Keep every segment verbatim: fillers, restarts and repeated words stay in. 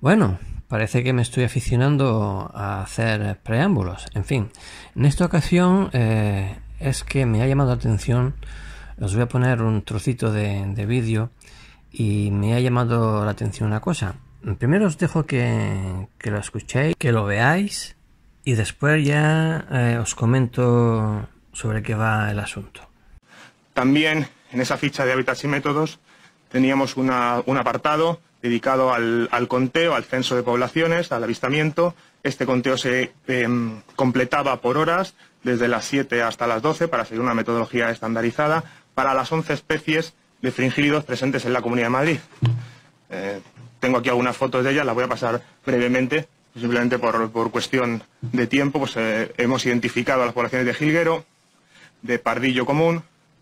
Bueno, parece que me estoy aficionando a hacer preámbulos. En fin, en esta ocasión eh, es que me ha llamado la atención. Os voy a poner un trocito de, de vídeo y me ha llamado la atención una cosa. Primero os dejo que, que lo escuchéis, que lo veáis y después ya eh, os comento sobre qué va el asunto. También en esa ficha de hábitats y métodos teníamos una, un apartado dedicado al, al conteo, al censo de poblaciones, al avistamiento. Este conteo se eh, completaba por horas, desde las siete hasta las doce, para seguir una metodología estandarizada, para las once especies de fringílidos presentes en la Comunidad de Madrid. Eh, tengo aquí algunas fotos de ellas, las voy a pasar brevemente, simplemente por, por cuestión de tiempo. Pues eh, hemos identificado a las poblaciones de jilguero, de pardillo común,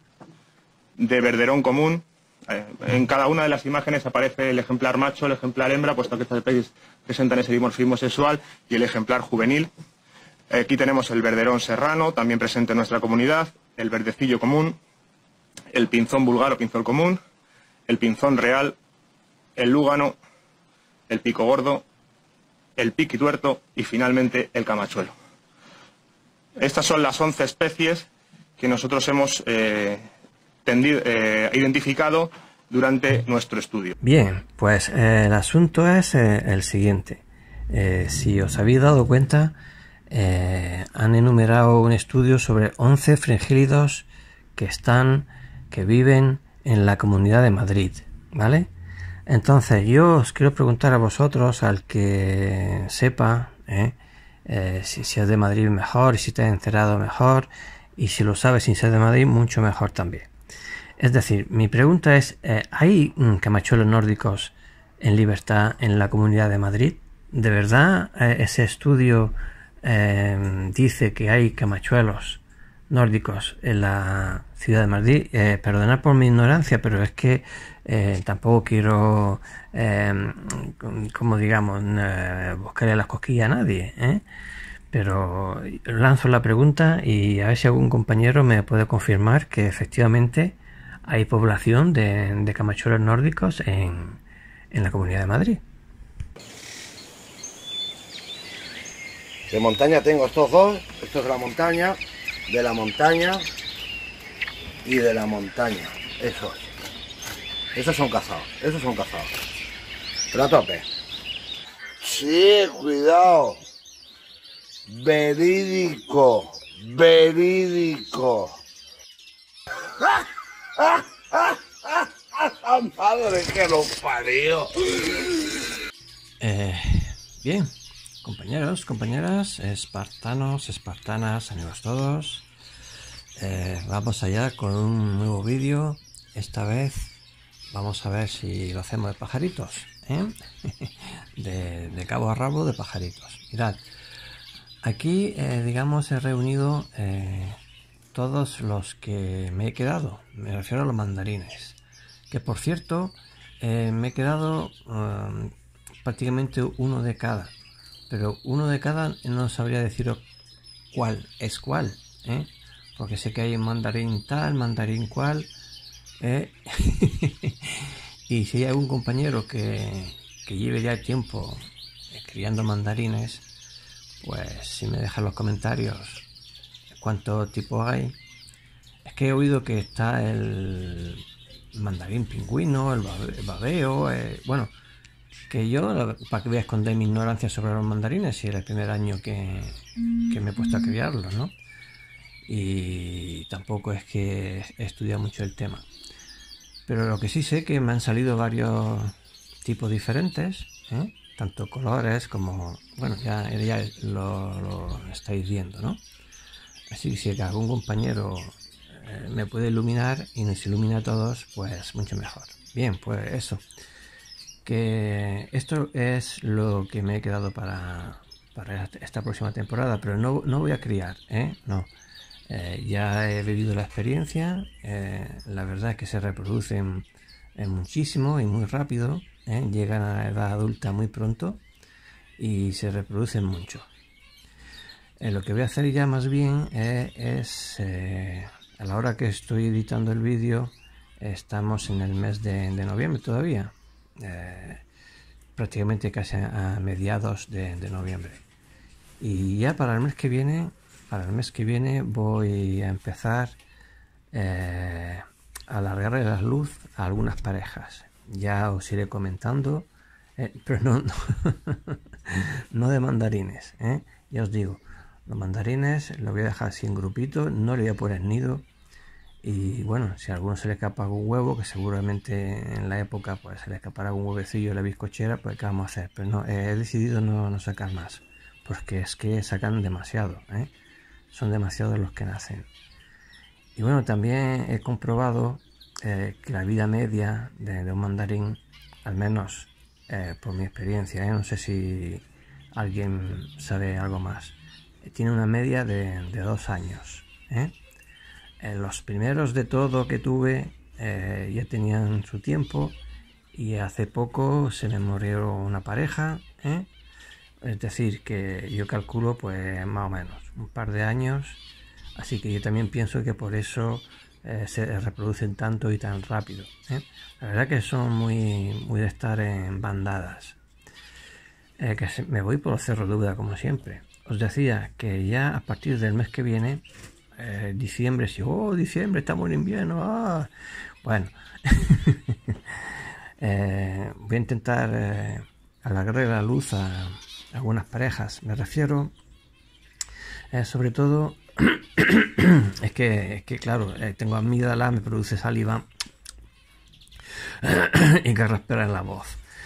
de verderón común. Eh, en cada una de las imágenes aparece el ejemplar macho, el ejemplar hembra, puesto que estas especies presentan ese dimorfismo sexual, y el ejemplar juvenil. Eh, aquí tenemos el verderón serrano, también presente en nuestra comunidad, el verdecillo común, el pinzón vulgar o pinzón común, el pinzón real, el lúgano, el pico gordo, el piquituerto y finalmente el camachuelo. Estas son las once especies que nosotros hemos eh, tendido, eh, identificado durante nuestro estudio. Bien, pues eh, el asunto es eh, el siguiente. Eh, si os habéis dado cuenta, eh, han enumerado un estudio sobre once fringílidos que están, que viven en la Comunidad de Madrid, ¿vale? Entonces yo os quiero preguntar a vosotros, al que sepa, ¿eh? Eh, si, si es de Madrid mejor, y si te has enterado mejor, y si lo sabes sin ser de Madrid mucho mejor también. Es decir, mi pregunta es, eh, ¿hay camachuelos nórdicos en libertad en la Comunidad de Madrid? ¿De verdad eh, ese estudio eh, dice que hay camachuelos nórdicos en la ciudad de Madrid? Eh, perdonad por mi ignorancia, pero es que eh, tampoco quiero, eh, como digamos, eh, buscarle las cosquillas a nadie, ¿eh? Pero lanzo la pregunta y a ver si algún compañero me puede confirmar que efectivamente hay población de, de camachuelos nórdicos en, en la Comunidad de Madrid. De montaña tengo estos dos, esto es de la montaña, de la montaña y de la montaña, esos. Esos son cazados, esos son cazados. Pero a tope. Sí, cuidado. Verídico, verídico. Madre que lo parió. Eh, bien, compañeros, compañeras, espartanos, espartanas, amigos todos. Eh, vamos allá con un nuevo vídeo. Esta vez vamos a ver si lo hacemos de pajaritos, ¿eh? de, de cabo a rabo de pajaritos. Mirad, aquí eh, digamos he reunido eh, todos los que me he quedado. Me refiero a los mandarines, que por cierto eh, me he quedado um, prácticamente uno de cada, pero uno de cada no sabría deciros cuál es cuál, ¿eh? Porque sé que hay un mandarín tal, mandarín cual, ¿eh? Y si hay algún compañero que, que lleve ya tiempo criando mandarines, pues si me dejan los comentarios cuántos tipos hay. Es que he oído que está el mandarín pingüino, el babeo, eh, bueno, que yo, para que voy a esconder mi ignorancia sobre los mandarines, si era el primer año que, que me he puesto a criarlos, ¿no? Y tampoco es que he estudiado mucho el tema. Pero lo que sí sé que me han salido varios tipos diferentes, ¿eh? Tanto colores como, bueno, ya, ya lo, lo estáis viendo, ¿no? Así que si algún compañero eh, me puede iluminar y nos ilumina a todos, pues mucho mejor. Bien, pues eso. Que esto es lo que me he quedado para, para esta próxima temporada, pero no, no voy a criar, ¿eh? No. Eh, ya he vivido la experiencia, eh, la verdad es que se reproducen eh, muchísimo y muy rápido, ¿eh? Llegan a la edad adulta muy pronto y se reproducen mucho. Eh, lo que voy a hacer ya más bien eh, es, eh, a la hora que estoy editando el vídeo, estamos en el mes de, de noviembre todavía. Eh, prácticamente casi a mediados de, de noviembre. Y ya para el mes que viene, para el mes que viene voy a empezar eh, a alargarle la luz a algunas parejas. Ya os iré comentando, eh, pero no, no, no de mandarines, ¿eh? Ya os digo, los mandarines los voy a dejar así en grupito, no le voy a poner nido. Y bueno, si a alguno se le escapa algún huevo, que seguramente en la época pues se le escapará algún huevecillo de la bizcochera, pues ¿qué vamos a hacer? Pero no, he decidido no, no sacar más, porque es que sacan demasiado, ¿eh? Son demasiados los que nacen. Y bueno, también he comprobado eh, que la vida media de, de un mandarín, al menos eh, por mi experiencia, ¿eh? No sé si alguien sabe algo más, tiene una media de, de dos años, ¿eh? Eh, los primeros de todo que tuve eh, ya tenían su tiempo, y hace poco se me murió una pareja, ¿eh? Es decir, que yo calculo pues más o menos un par de años, así que yo también pienso que por eso eh, se reproducen tanto y tan rápido, ¿eh? La verdad que son muy, muy de estar en bandadas. Eh, que se, me voy por los cerros de Úbeda como siempre. Os decía que ya a partir del mes que viene, Eh, diciembre, si oh, diciembre, estamos en invierno, ah. Bueno, eh, voy a intentar eh, alargarle la luz a, a algunas parejas. Me refiero eh, sobre todo es que es que claro, eh, tengo amígdala, me produce saliva y carraspera en la voz.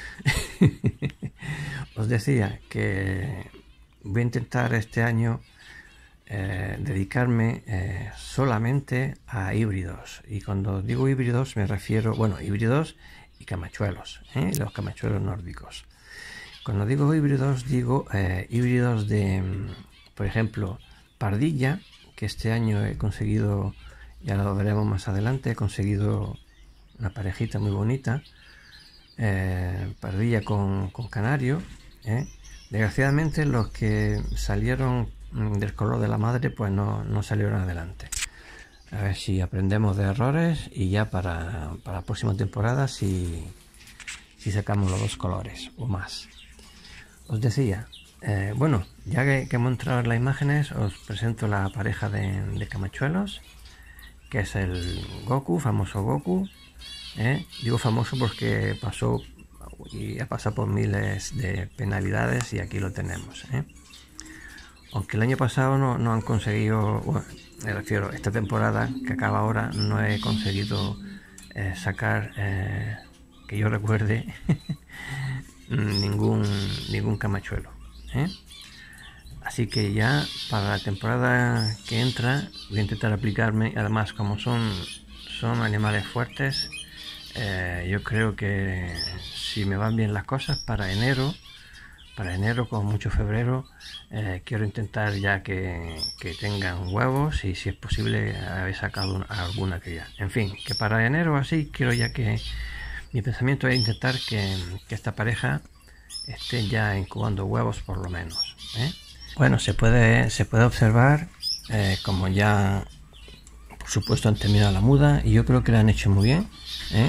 Os decía que voy a intentar este año Eh, dedicarme eh, solamente a híbridos, y cuando digo híbridos me refiero, bueno, híbridos y camachuelos, ¿eh? Los camachuelos nórdicos. Cuando digo híbridos digo eh, híbridos de, por ejemplo, pardilla, que este año he conseguido, ya lo veremos más adelante, he conseguido una parejita muy bonita, eh, pardilla con, con canario, ¿eh? Desgraciadamente los que salieron del color de la madre pues no, no salieron adelante. A ver si aprendemos de errores y ya para, para la próxima temporada si, si sacamos los dos colores o más. Os decía, eh, bueno, ya que, que hemos entrado en las imágenes, os presento la pareja de, de camachuelos, que es el Goku, famoso Goku, ¿eh? Digo famoso porque pasó y ha pasado por miles de penalidades, y aquí lo tenemos, ¿eh? Aunque el año pasado no, no han conseguido, bueno, me refiero, esta temporada que acaba ahora, no he conseguido eh, sacar, eh, que yo recuerde, ningún, ningún camachuelo, ¿eh? Así que ya para la temporada que entra voy a intentar aplicarme, además como son, son animales fuertes, eh, yo creo que si me van bien las cosas, para enero, para enero, como mucho febrero, eh, quiero intentar ya que, que tengan huevos, y si es posible haber sacado una, alguna cría. En fin, que para enero así quiero ya que mi pensamiento es intentar que, que esta pareja esté ya incubando huevos por lo menos, ¿eh? Bueno, se puede, se puede observar eh, como ya por supuesto han terminado la muda, y yo creo que lo han hecho muy bien, ¿eh?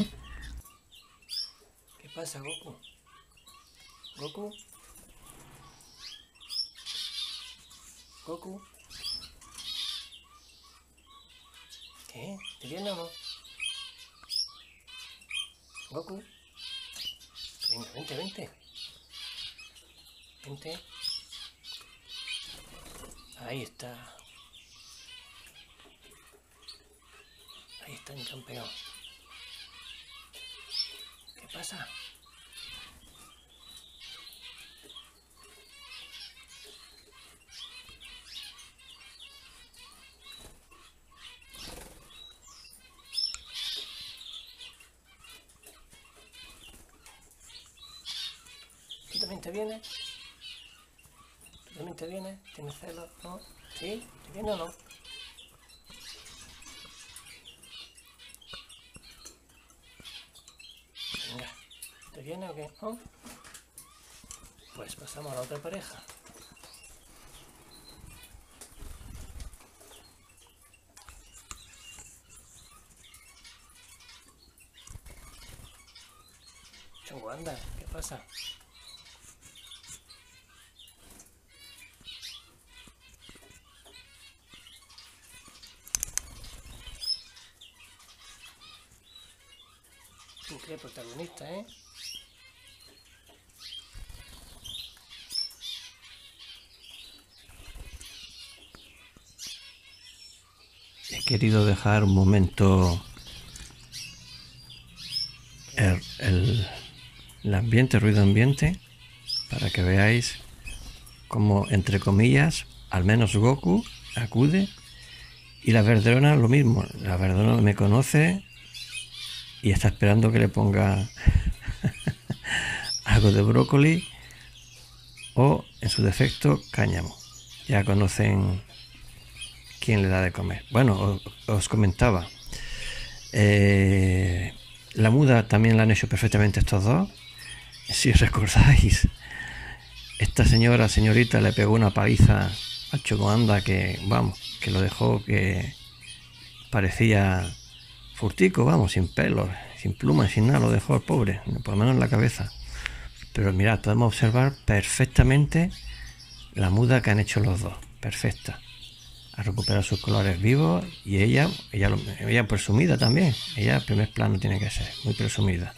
¿Qué pasa, Goku? ¿Goku? Goku. ¿Qué? ¿Te viene o no? Goku. Venga, vente, vente. Vente. Ahí está. Ahí está mi campeón. ¿Qué pasa? ¿Tú también te vienes? ¿Tú también te vienes? ¿Tienes celos? ¿No? ¿Sí? ¿Te viene o no? Venga, ¿te viene o qué? ¿No? Pues pasamos a la otra pareja. Chungo, anda, ¿qué pasa? Qué protagonista, ¿eh? He querido dejar un momento el, el, el ambiente, el ruido ambiente, para que veáis cómo, entre comillas, al menos Goku acude, y la Verderona lo mismo. La Verderona me conoce y está esperando que le ponga algo de brócoli o, en su defecto, cáñamo. Ya conocen quién le da de comer. Bueno, os, os comentaba, eh, la muda también la han hecho perfectamente estos dos. Si os recordáis, esta señora, señorita, le pegó una paliza al Chocoanda que, vamos, que lo dejó que parecía furtico, vamos, sin pelo, sin plumas, sin nada, lo dejó el pobre, por lo menos en la cabeza. Pero mirad, podemos observar perfectamente la muda que han hecho los dos, perfecta. Ha recuperado sus colores vivos y ella, ella, ella presumida también, ella primer plano tiene que ser, muy presumida.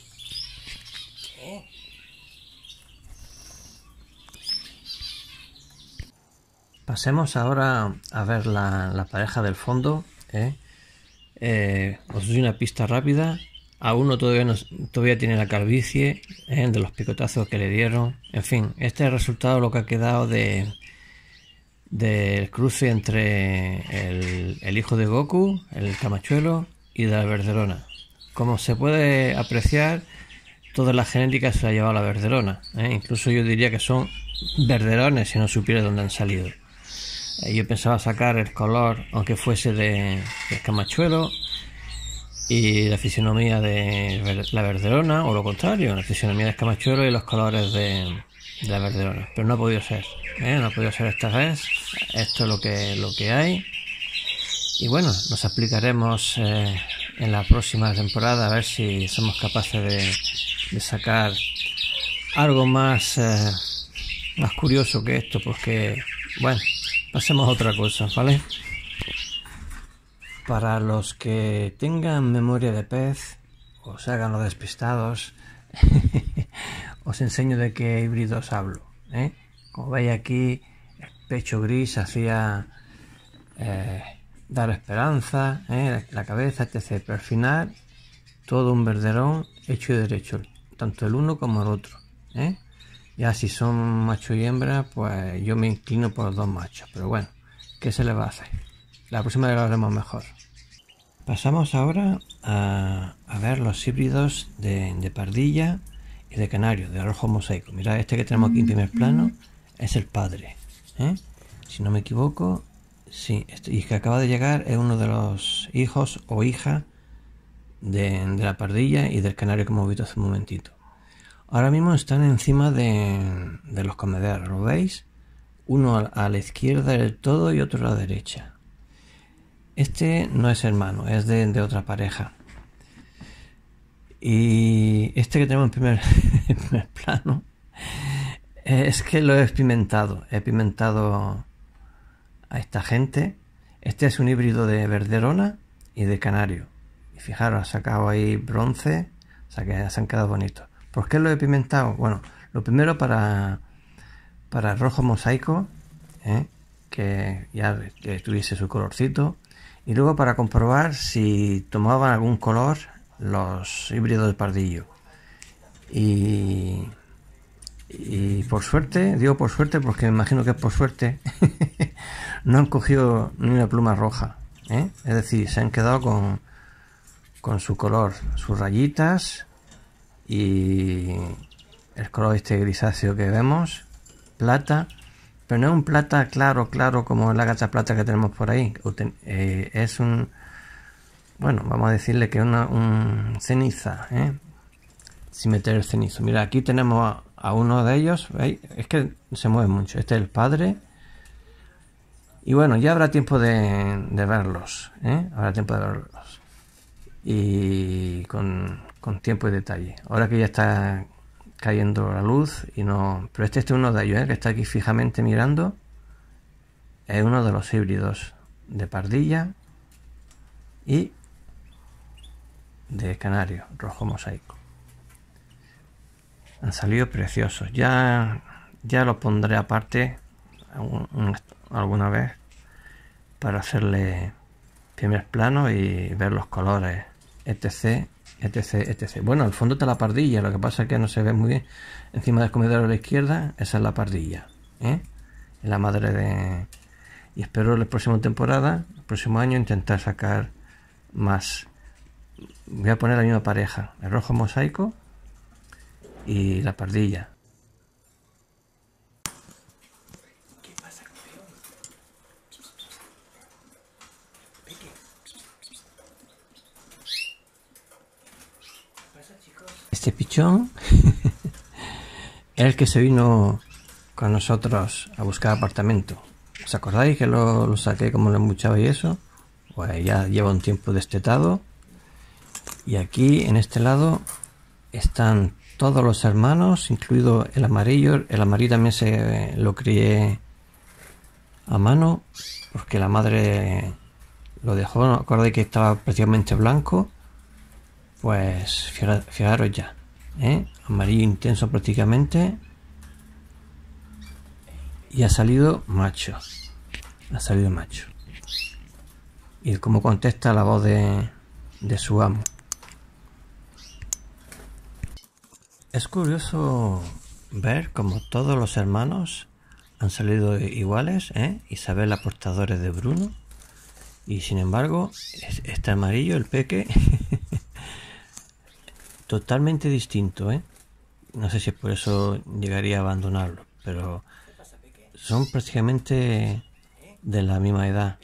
Pasemos ahora a ver la, la pareja del fondo, ¿eh? Eh, os doy una pista rápida. A uno todavía, no, todavía tiene la calvicie, ¿eh? De los picotazos que le dieron. En fin, este es el resultado, lo que ha quedado de del cruce entre el, el hijo de Goku, el Camachuelo, y de la Verderona. Como se puede apreciar, toda la genética se la ha llevado la Verderona, ¿eh? Incluso yo diría que son verderones si no supiera dónde han salido. Eh, yo pensaba sacar el color, aunque fuese de, de Camachuelo, y la fisionomía de ver, la Verderona, o lo contrario, la fisionomía de Camachuelo y los colores de, de la Verderona, pero no ha podido ser, ¿eh? No ha podido ser esta vez. Esto es lo que, lo que hay, y bueno, nos aplicaremos eh, en la próxima temporada a ver si somos capaces de, de sacar algo más eh, más curioso que esto, porque bueno, pasemos a otra cosa, ¿vale? Para los que tengan memoria de pez o se hagan los despistados, os enseño de qué híbridos hablo, ¿eh? Como veis aquí, el pecho gris hacía eh, dar esperanza, ¿eh? La cabeza, etcétera. Pero al final, todo un verderón hecho y derecho, tanto el uno como el otro, ¿eh? Ya si son macho y hembra, pues yo me inclino por los dos machos, pero bueno, ¿qué se le va a hacer? La próxima vez lo haremos mejor. Pasamos ahora a, a ver los híbridos de, de pardilla y de canario, de rojo mosaico. Mirad, este que tenemos aquí en primer plano es el padre, ¿eh? Si no me equivoco, sí, este, y que acaba de llegar es uno de los hijos o hija de, de la pardilla y del canario que hemos visto hace un momentito. Ahora mismo están encima de, de los comederos, ¿lo veis? Uno a, a la izquierda del todo y otro a la derecha. Este no es hermano, es de, de otra pareja. Y este que tenemos en primer, en primer plano, es que lo he pimentado. He pimentado a esta gente. Este es un híbrido de verderona y de canario. Y fijaros, ha sacado ahí bronce, o sea que se han quedado bonitos. ¿Por qué lo he pimentado? Bueno, lo primero para, para el rojo mosaico, ¿eh? Que ya que tuviese su colorcito. Y luego para comprobar si tomaban algún color los híbridos de pardillo. Y, y por suerte, digo por suerte porque me imagino que es por suerte, no han cogido ni una pluma roja, ¿eh? Es decir, se han quedado con, con su color, sus rayitas y el color este grisáceo que vemos, plata. Pero no es un plata claro, claro como la gata plata que tenemos por ahí. Eh, es un, bueno, vamos a decirle que es una un ceniza, ¿eh? Sin meter el cenizo. Mira, aquí tenemos a, a uno de ellos, ¿veis? Es que se mueve mucho. Este es el padre. Y bueno, ya habrá tiempo de, de verlos, ¿eh? Habrá tiempo de verlos. Y con, con tiempo y detalle. Ahora que ya está cayendo la luz y no, pero este, este es uno de ellos, ¿eh? Que está aquí fijamente mirando, es uno de los híbridos de pardilla y de canario, rojo mosaico. Han salido preciosos. Ya, ya lo pondré aparte un, un, alguna vez para hacerle primer plano y ver los colores, etc, etc, etc. Bueno, al fondo está la pardilla, lo que pasa es que no se ve muy bien. Encima del comedor a la izquierda, esa es la pardilla, ¿eh? La madre de... Y espero la próxima temporada, el próximo año, intentar sacar más. Voy a poner la misma pareja, el rojo mosaico y la pardilla. ¿Qué pasa, campeón? Peque. ¿Qué pasa, chicos? Este pichón es el que se vino con nosotros a buscar apartamento. ¿Os acordáis que lo, lo saqué como lo embuchaba y eso? Pues ya lleva un tiempo destetado. Y aquí en este lado están todos los hermanos, incluido el amarillo. El amarillo también se lo crié a mano porque la madre lo dejó. ¿No acordáis que estaba prácticamente blanco? Pues fijaros ya, ¿eh? Amarillo intenso prácticamente. Y ha salido macho. Ha salido macho. Y cómo contesta la voz de, de su amo. Es curioso ver como todos los hermanos han salido iguales, ¿eh? Isabel, la portadora de Bruno. Y sin embargo, este amarillo, el peque, totalmente distinto, ¿eh? No sé si por eso llegaría a abandonarlo, pero son prácticamente de la misma edad.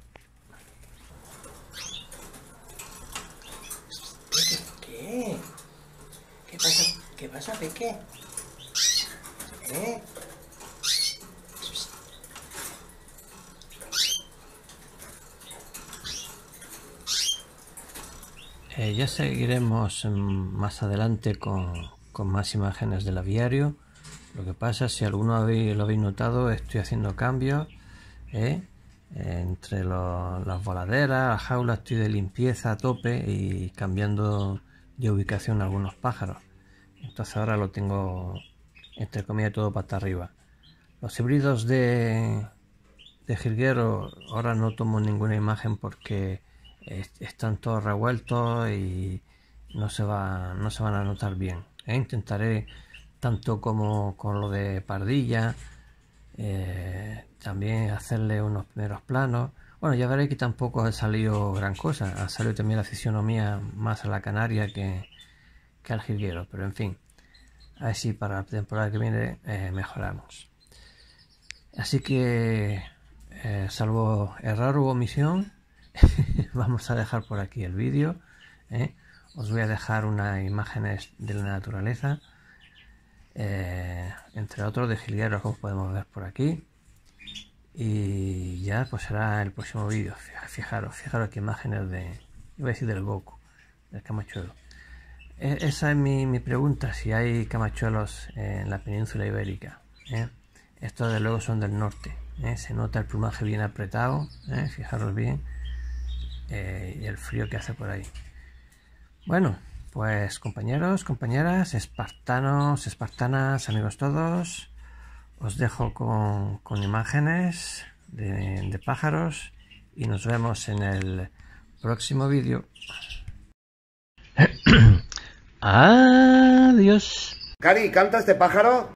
¿Qué? ¿Qué pasa? ¿Qué pasa, Peque? ¿Eh? Eh, ya seguiremos más adelante con, con más imágenes del aviario. Lo que pasa, si alguno habéis, lo habéis notado, estoy haciendo cambios, ¿eh? Entre lo, las voladeras, las jaulas, estoy de limpieza a tope y cambiando de ubicación algunos pájaros. Entonces ahora lo tengo, entre comillas, todo pata arriba. Los híbridos de, de jilguero, ahora no tomo ninguna imagen porque están todos revueltos y no se, va, no se van a notar bien, ¿eh? Intentaré, tanto como con lo de pardilla, eh, también hacerle unos primeros planos. Bueno, ya veréis que tampoco ha salido gran cosa, ha salido también la fisionomía más a la canaria que, que al jilguero, pero en fin, a ver si para la temporada que viene eh, mejoramos. Así que, eh, salvo error u omisión, vamos a dejar por aquí el vídeo, ¿eh? Os voy a dejar unas imágenes de la naturaleza, eh, entre otros de jilgueros, como podemos ver por aquí, y ya pues será el próximo vídeo. Fijaros, fijaros qué imágenes de, iba a decir del Goku, del camachuelo. E esa es mi, mi pregunta, si hay camachuelos en la península ibérica, ¿eh? Estos de luego son del norte, ¿eh? Se nota el plumaje bien apretado, ¿eh? Fijaros bien, eh, y el frío que hace por ahí. Bueno, pues compañeros, compañeras, espartanos, espartanas, amigos todos, os dejo con, con imágenes de, de pájaros y nos vemos en el próximo vídeo. Adiós. Cari, ¿canta este pájaro?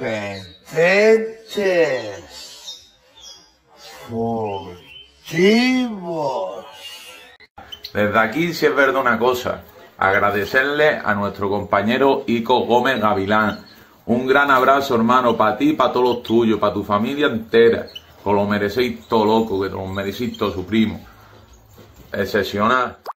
competentes, furtivos. Desde aquí sí es verdad una cosa, agradecerle a nuestro compañero Ico Gómez Gavilán. Un gran abrazo, hermano, para ti y para todos los tuyos, para tu familia entera, que lo merecéis todo loco, que te lo merecéis todo su primo. Excepcional.